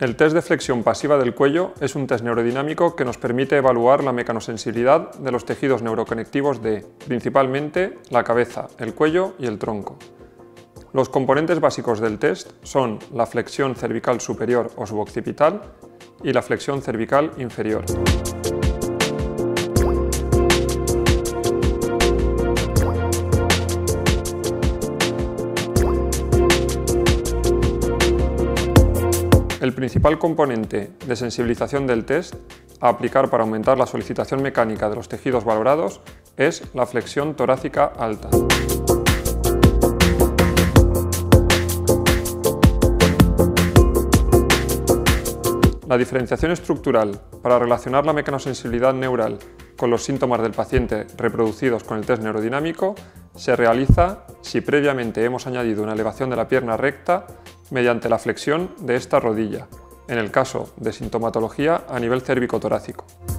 El test de flexión pasiva del cuello es un test neurodinámico que nos permite evaluar la mecanosensibilidad de los tejidos neuroconectivos de, principalmente, la cabeza, el cuello y el tronco. Los componentes básicos del test son la flexión cervical superior o suboccipital y la flexión cervical inferior. El principal componente de sensibilización del test a aplicar para aumentar la solicitación mecánica de los tejidos valorados es la flexión torácica alta. La diferenciación estructural para relacionar la mecanosensibilidad neural con los síntomas del paciente reproducidos con el test neurodinámico se realiza si previamente hemos añadido una elevación de la pierna recta mediante la flexión de esta rodilla, en el caso de sintomatología a nivel cérvico-torácico.